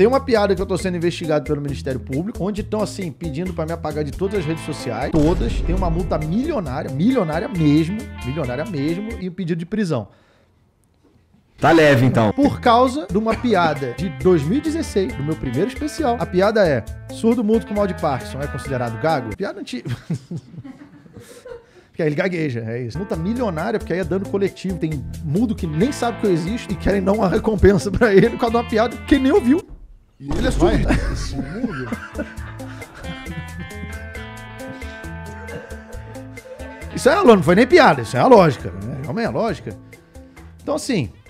Tem uma piada que eu tô sendo investigado pelo Ministério Público, onde estão, assim, pedindo pra me apagar de todas as redes sociais, todas. Tem uma multa milionária mesmo, e um pedido de prisão. Tá leve, então. Por causa de uma piada de 2016, do meu primeiro especial. A piada é: surdo mudo com mal de Parkinson é considerado gago? Piada antiga. Porque aí ele gagueja, é isso. Multa milionária, porque aí é dano coletivo. Tem mudo que nem sabe que eu existo e querem dar uma recompensa pra ele por causa de uma piada que nem ouviu. E ele é surdo. Esse mundo. Isso é, não foi nem piada, isso é a lógica. Né? Realmente é a lógica. Então, assim,